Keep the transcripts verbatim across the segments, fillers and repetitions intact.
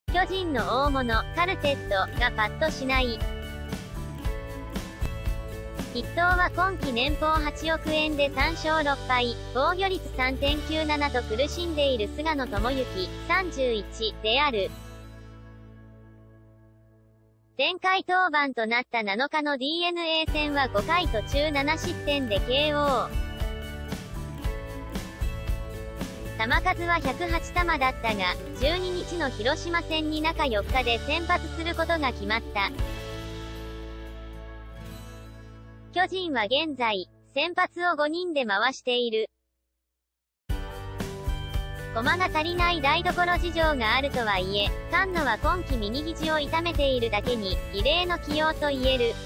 巨人の大物、カルテットがパッとしない。筆頭は今季年俸はちおくえんでさんしょうろっぱい、防御率 さんてんきゅうなな と苦しんでいる菅野智之、さんじゅういちである。前回登板となったなのかの ディーエヌエー 戦はごかい途中ななしってんで ケーオー。球数はひゃくはちたまだったが、じゅうににちの広島戦に中よっかで先発することが決まった。巨人は現在、先発をごにんで回している。駒が足りない台所事情があるとはいえ、菅野は今季右肘を痛めているだけに、異例の起用と言える。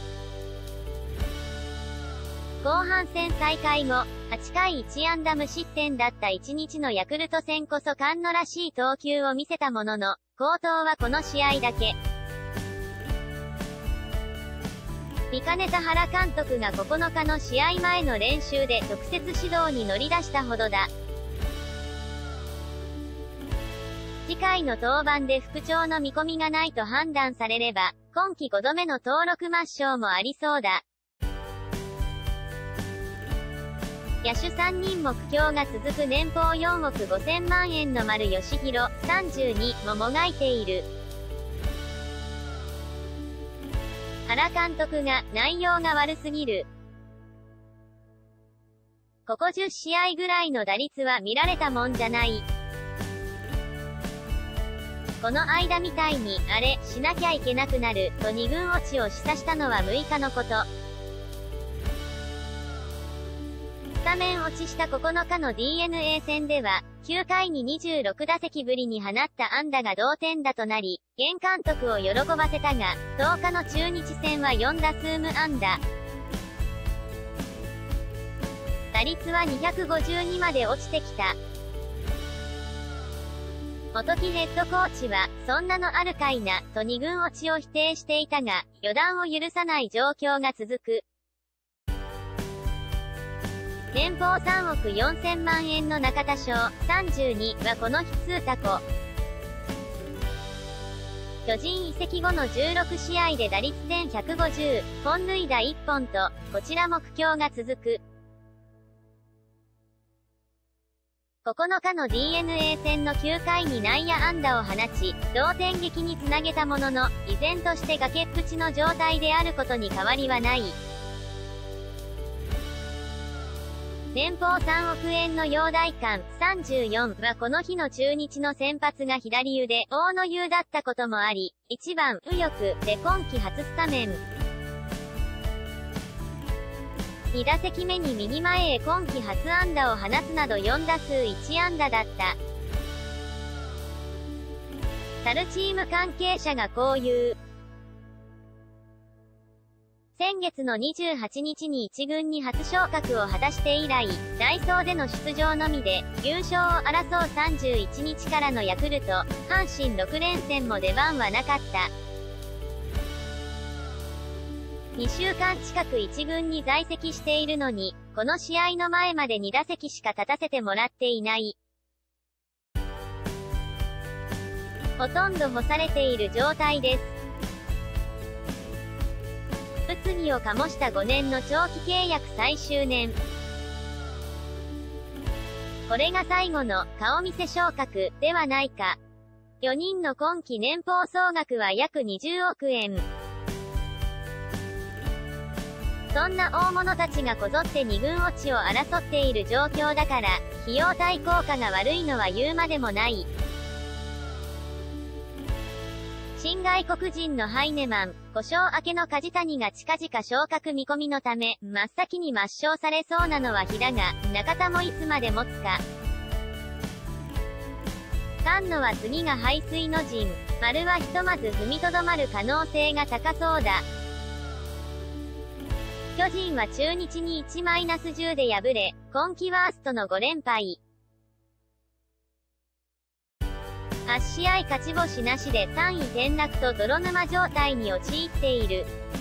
後半戦再開後、はちかいいちあんだ無失点だったいちにちのヤクルト戦こそ菅野らしい投球を見せたものの、好投はこの試合だけ。見かねた原監督がここのかの試合前の練習で直接指導に乗り出したほどだ。次回の登板で復調の見込みがないと判断されれば、今季ごどめの登録抹消もありそうだ。野手さんにん目標が続く年俸よんおくごせんまんえんの丸佳浩、さんじゅうにももがいている。原監督が内容が悪すぎる。ここじゅっしあいぐらいの打率は見られたもんじゃない。この間みたいに、あれ、しなきゃいけなくなる、とにぐん落ちを示唆したのはむいかのこと。スタメン落ちしたここのかの ディーエヌエー 戦では、きゅうかいににじゅうろくだせきぶりに放った安打が同点打となり、現監督を喜ばせたが、とおかの中日戦はよんだすうむあんだ。打率はにひゃくごじゅうにまで落ちてきた。元木ヘッドコーチは、そんなのあるかいな、とにぐん落ちを否定していたが、予断を許さない状況が続く。年俸さんおくよんせんまんえんの中田翔、さんじゅうにはこの日通タコ。巨人移籍後のじゅうろくしあいで打率せんひゃくごじゅう、本塁打いっぽんと、こちらも苦境が続く。ここのかの ディーエヌエー 戦のきゅうかいに内野安打を放ち、同点劇につなげたものの、依然として崖っぷちの状態であることに変わりはない。年俸さんおくえんの陽大館さんじゅうよんはこの日の中日の先発が左腕大野優だったこともあり、いちばん右翼で今季初スタメン。にだせきめに右前へ今季初安打を放つなどよんだすういちあんだだった。サルチーム関係者がこう言う。先月のにじゅうはちにちにいちぐんに初昇格を果たして以来、代走での出場のみで、優勝を争うさんじゅういちにちからのヤクルト、阪神ろくれんせんも出番はなかった。にしゅうかん近くいちぐんに在籍しているのに、この試合の前までにだせきしか立たせてもらっていない。ほとんど干されている状態です。物議を醸したごねんの長期契約最終年。これが最後の顔見せ昇格ではないか。よにんの今季年俸総額は約にじゅうおくえん。そんな大物たちがこぞってにぐん落ちを争っている状況だから、費用対効果が悪いのは言うまでもない。新外国人のハイネマン、故障明けの梶谷が近々昇格見込みのため、真っ先に抹消されそうなのは日だが、中田もいつまで持つか。菅野は次が背水の陣、丸はひとまず踏みとどまる可能性が高そうだ。巨人は中日にいちたいじゅうで敗れ、今季ワーストのごれんぱい。はちしあい勝ち星なしでさんい転落と泥沼状態に陥っている。